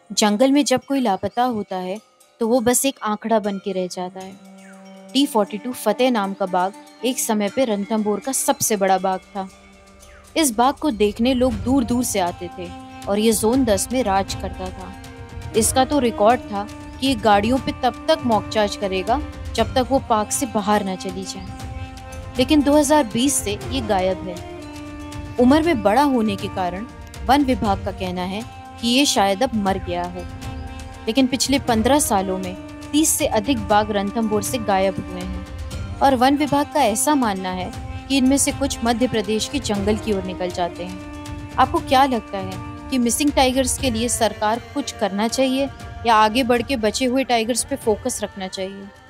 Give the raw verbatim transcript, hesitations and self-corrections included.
जंगल में जब कोई लापता होता है तो वो बस एक आंकड़ा बन के रह जाता है। टी फोर्टी टू फतेह नाम का बाग एक समय पे रणथंभौर का सबसे बड़ा बाग था। इस बाग को देखने लोग दूर दूर से आते थे और ये जोन दस में राज करता था। इसका तो रिकॉर्ड था कि ये गाड़ियों पे तब तक मॉकचार्ज करेगा जब तक वो पार्क से बाहर न चली जाए। लेकिन दो हज़ार बीस से ये गायब है। उम्र में बड़ा होने के कारण वन विभाग का कहना है कि ये शायद अब मर गया है। लेकिन पिछले पंद्रह सालों में तीस से अधिक बाघ रणथंभौर से गायब हुए हैं और वन विभाग का ऐसा मानना है कि इनमें से कुछ मध्य प्रदेश के जंगल की ओर निकल जाते हैं। आपको क्या लगता है कि मिसिंग टाइगर्स के लिए सरकार कुछ करना चाहिए या आगे बढ़ के बचे हुए टाइगर्स पे फोकस रखना चाहिए?